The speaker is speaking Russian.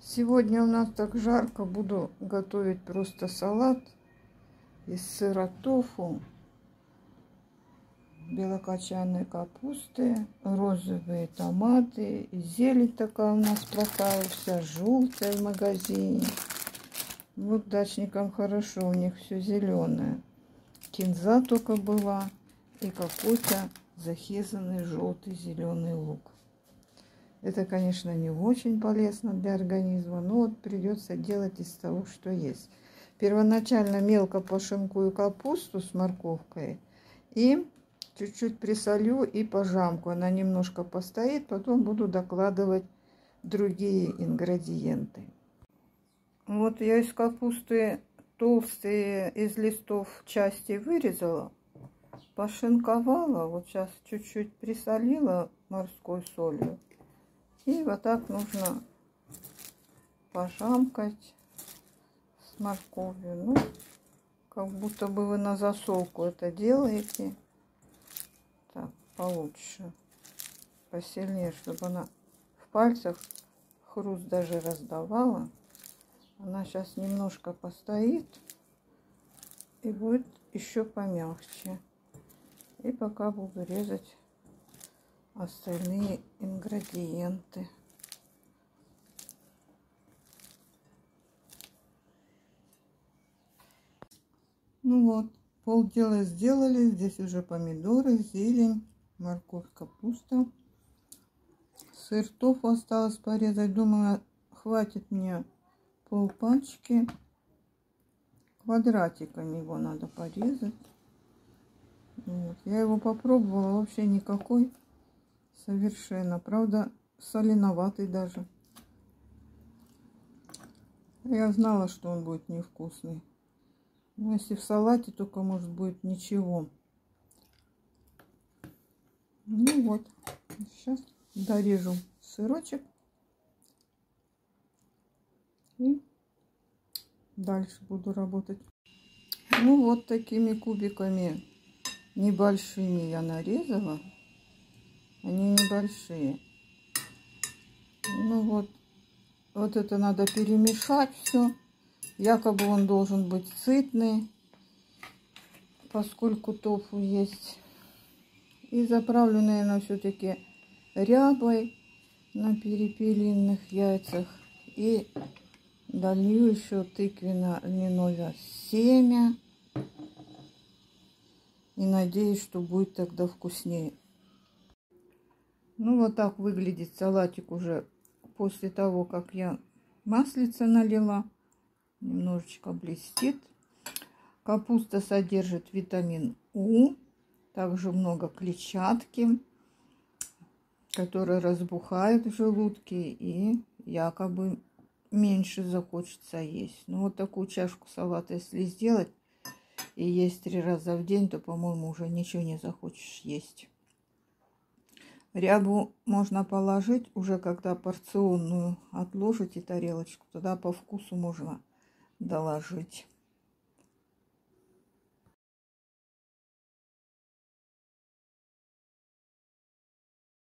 Сегодня у нас так жарко, буду готовить просто салат из сыра тофу, белокочанной капусты, розовые томаты, и зелень такая у нас плохая, вся желтая в магазине. Вот дачникам хорошо, у них все зеленое. Кинза только была и какой-то захезанный желтый зеленый лук. Это, конечно, не очень полезно для организма, но вот придется делать из того, что есть. Первоначально мелко пошинкую капусту с морковкой и чуть-чуть присолю и пожамкаю. Она немножко постоит, потом буду докладывать другие ингредиенты. Вот я из капусты толстые из листов части вырезала, пошинковала, вот сейчас чуть-чуть присолила морской солью. И вот так нужно пожамкать с морковью. Ну, как будто бы вы на засолку это делаете. Так, получше. Посильнее, чтобы она в пальцах хруст даже раздавала. Она сейчас немножко постоит и будет еще помягче. И пока буду резать остальные ингредиенты. Ну вот, полдела сделали. Здесь уже помидоры, зелень, морковь, капуста. Сыр тофу осталось порезать. Думаю, хватит мне полпачки. Квадратиками его надо порезать. Вот. Я его попробовала, вообще никакой. Совершенно. Правда, соленоватый даже. Я знала, что он будет невкусный. Но если в салате, только может будет ничего. Ну вот. Сейчас дорежу сырочек. И дальше буду работать. Ну вот такими кубиками небольшими я нарезала. Они небольшие. Ну вот это надо перемешать все. Якобы он должен быть сытный, поскольку тофу есть. И заправлю, наверное, все-таки рябой на перепелиных яйцах. И долью еще тыквенно-льняное семя. И надеюсь, что будет тогда вкуснее. Ну, вот так выглядит салатик уже после того, как я маслица налила. Немножечко блестит. Капуста содержит витамин У. Также много клетчатки, которая разбухает в желудке и якобы меньше захочется есть. Ну, вот такую чашку салата, если сделать и есть 3 раза в день, то, по-моему, уже ничего не захочешь есть. Рябу можно положить уже, когда порционную отложите тарелочку. Тогда по вкусу можно доложить.